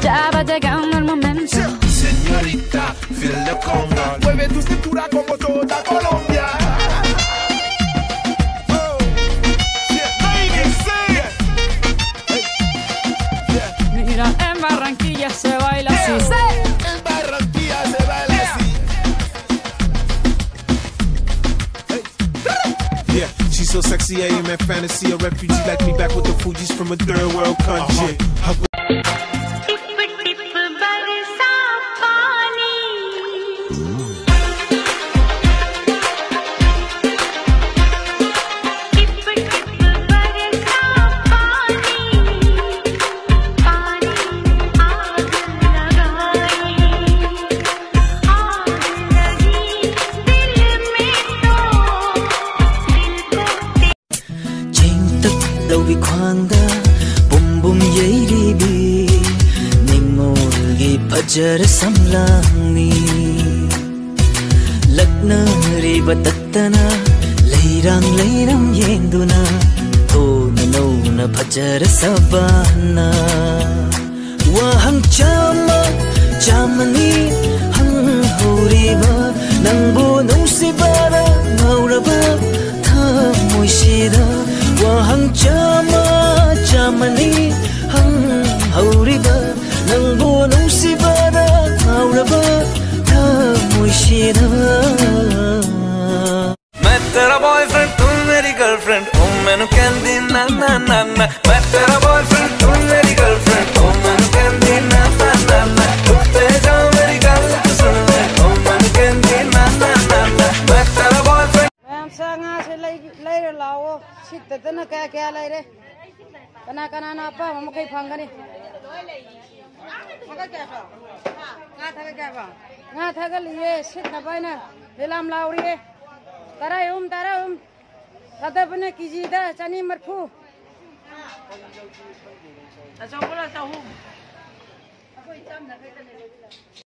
ya va llegando el momento. Señorita, feel the conga. Mueve tu cintura como toda Colombia. Mira, en Barranquilla se baila así. En Barranquilla se baila así. Yeah, she's so sexy, I am a fantasy. A refugee like me back with the Fugees from a third world country. Dawi khwangda bum bum yeiribi nimolgi pajar samlangni laknari batattana leirang leiram yenduna tona nona pajar sabana wahang chama chamani hang horiba nangbu nungsibara ngauraba thamoisida wahang chama chamani hang hauriba nangbu nungsibara hauraba thamoisida मैं तेरा boyfriend तू मेरी girlfriend ओ मैंने कहंदी ना ना ना ना मैं तेरा बॉयफ्रेंड तू मेरी गर्लफ्रेंड ओ मैंने कहंदी ना ना ना ना उत्ते जाओ मेरी गल तू सुन ले ओ मैंने कहंदी ना ना ना ना मैं तेरा बॉयफ्रेंड मैम सांगा से ले लाओ सिद्धतना क्या क्या ले रे कना कना ना पा हम कहीं फंगनी मगा क्या पा ना था क्या पा ना था गल ये सिद्ध भाई ना लेलाम लाउरी तारा सदा बने कीजिए दा चनी मरफू अच्छा बोला था हूँ